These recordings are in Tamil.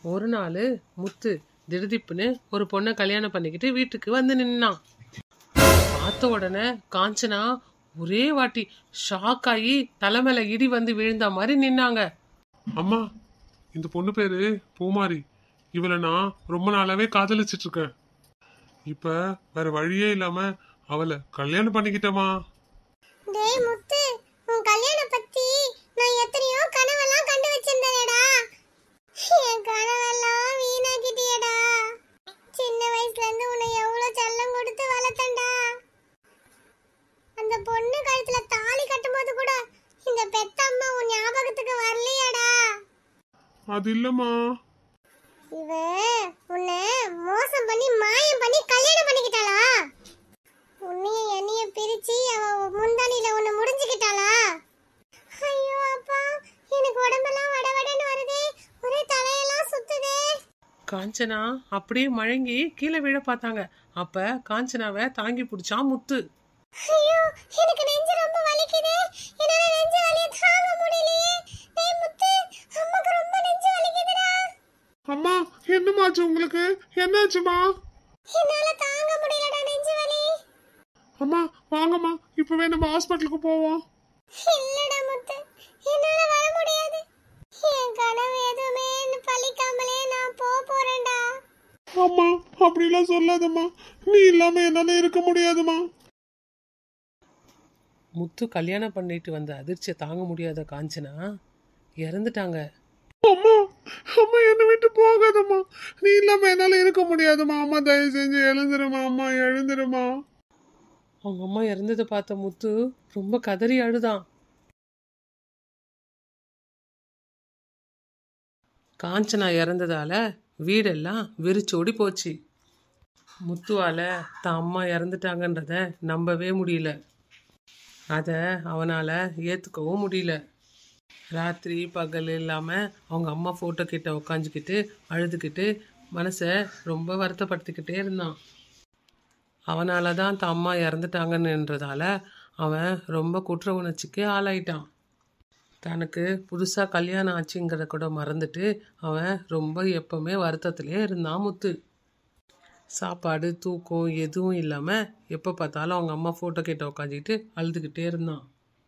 ஒரு நாள் முத்து திடுதிப்புன்னு ஒரு பொண்ணை கல்யாணம் பண்ணிக்கிட்டு வீட்டுக்கு வந்து நின்னான். பார்த்த உடனே காஞ்சனா ஒரே வாட்டி ஷாக் ஆகி தலைமையில இடி வந்து விழுந்த மாதிரி நின்னாங்க. அம்மா, இந்த பொண்ணு பேரு பூமாரி. இவளை நான் ரொம்ப நாளாவே காதலிச்சிட்டு இருக்கேன். இப்ப வேற வழியே இல்லாம அவளை கல்யாணம் பண்ணிக்கிட்டமா. டேய் முத்து, உன் கல்யாணம் பத்தி நான் எத்தனையோ கனவெல்லாம் கண்டு வச்சிருந்தேடா. என் கனவெல்லாம் வீணாக்கிட்டியடா. சின்ன வயசுல இருந்து உன்னை எவ்வளவு செல்லம் கொடுத்து வளர்த்தேன்டா. அந்த பொண்ணு கழுத்துல தாலி கட்டும்போது கூட இந்த பெத்த அம்மா உன் ஞாபகத்துக்கு வரலையாடா? அது இல்லம்மா. இவ உன்னை மோசம் பண்ணி மாயம் பண்ணி கல்யாணம் பண்ணிக்கிட்டாளா? உன்னையும் என்னையும் பிரிச்சு அவ முந்தானில உன்னை முடிஞ்சுக்கிட்டாளா? ஐயோ அப்பா, எனக்கு உடம்பெல்லாம் வடவடன்னு வருதே, ஒரே தலையெல்லாம் சுத்துதே. காஞ்சனா அப்படியே மழங்கி கீழே விழ பார்த்தாங்க. அப்ப காஞ்சனாவை தாங்கி பிடிச்சான் முத்து. ஐயோ, எனக்கு நெஞ்சு ரொம்ப வலிக்குதே, என்னால நெஞ்சு வலிய தாங்க முடியலையே. டேய் முத்து, அம்மாக்கு ரொம்ப நெஞ்சு வலிக்குதுடா. அம்மா, என்னமாச்சு உங்களுக்கு? என்னாச்சுமா? என்னால தாங்க முடியலடா நெஞ்சு வலி. அம்மா வாங்கம்மா, இப்பவே நம்ம ஹாஸ்பிட்டலுக்கு போவோம். இல்லடா முத்து, என்னால வர முடியாது. என் கனவு எதுவுமே பலிக்காமலே நான் போறேன்டா. அம்மா, அப்படிலாம் சொல்லாதம்மா. நீ இல்லாம என்னால இருக்க முடியாதுமா. முத்து கல்யாணம் பண்ணிட்டு வந்த அதிர்ச்சியை தாங்க முடியாத காஞ்சனா இறந்துட்டாங்க. அம்மா, அம்மா என்னை விட்டு போகாதம்மா. நீ இல்லாம என்னால இருக்க முடியாதுமா. அம்மா தயவு செஞ்சு எழுந்துருமா. அம்மா எழுந்துருமா. அவங்க அம்மா இறந்ததை பார்த்த முத்து ரொம்ப கதறி அழுதான். காஞ்சனா இறந்ததால வீடெல்லாம் விரிச்சோடி போச்சு. முத்துவால தான் அம்மா இறந்துட்டாங்கன்றத நம்பவே முடியல. அதை அவனால் ஏற்றுக்கவும் முடியல. ராத்திரி பகல் இல்லாமல் அவங்க அம்மா ஃபோட்டோ கிட்ட உக்காஞ்சிக்கிட்டு அழுதுகிட்டு மனசை ரொம்ப வருத்தப்படுத்திக்கிட்டே இருந்தான். அவனால தான் தான் அம்மா இறந்துட்டாங்கன்றதால அவன் ரொம்ப குற்ற உணர்ச்சிக்கு ஆளாயிட்டான். தனக்கு புதுசாக கல்யாணம் ஆச்சுங்கிறத கூட மறந்துட்டு அவன் ரொம்ப எப்பவுமே வருத்தத்திலே இருந்தான் முத்து. சாப்பாடு தூக்கம் எதுவும் இல்லாமல் எப்போ பார்த்தாலும் அவங்க அம்மா ஃபோட்டோ கிட்ட உட்காந்துக்கிட்டு அழுதுகிட்டே இருந்தான்.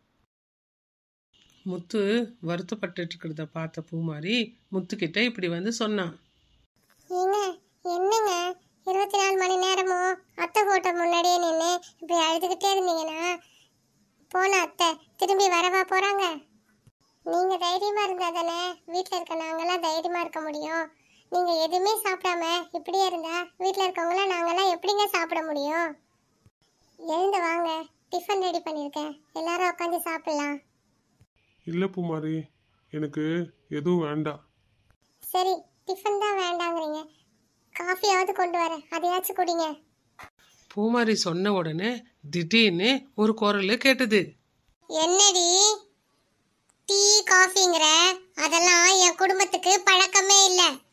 முத்து வருத்தப்பட்டு இருக்கிறத பார்த்த பூமாரி முத்துக்கிட்ட இப்படி வந்து சொன்னான். என்னங்க 24 மணி நேரமும் அத்தை போட்டோ முன்னாடியே நின்று இப்படி அழுதுகிட்டே இருந்தீங்கன்னா போன அத்தை திரும்பி வரவா போறாங்க? நீங்க தைரியமா இருந்தா தானே வீட்டில் இருக்க நாங்கெல்லாம் தைரியமா இருக்க முடியும். நீங்க எதுவுமே சாப்பிடாம இப்படியே இருந்தா வீட்டில் இருக்கவங்களாம் நாங்கெல்லாம் எப்படிங்க சாப்பிட முடியும்? எழுந்து வாங்க, டிஃபன் ரெடி பண்ணியிருக்கேன், எல்லாரும் உட்காந்து சாப்பிடலாம். இல்ல பூமாரி, எனக்கு எதுவும் வேண்டாம். சரி, டிஃபன் தான் வேண்டாங்கிறீங்க, காஃபியாவது கொண்டு வரேன், அதையாச்சும் குடிங்க. பூமாரி சொன்ன உடனே திடீர்னு ஒரு குரல் கேட்டது. என்னடி டீ காஃபிங்கிற? அதெல்லாம் என் குடும்பத்துக்கு பழக்கமே இல்லை.